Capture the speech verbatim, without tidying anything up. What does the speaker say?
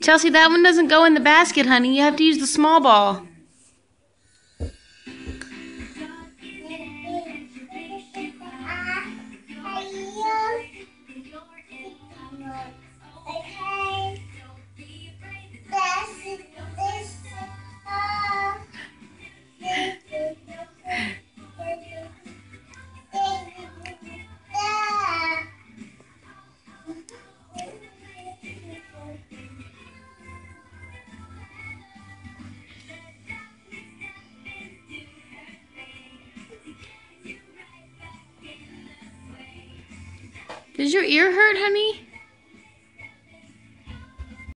Chelsea, that one doesn't go in the basket, honey. You have to use the small ball. Does your ear hurt, honey?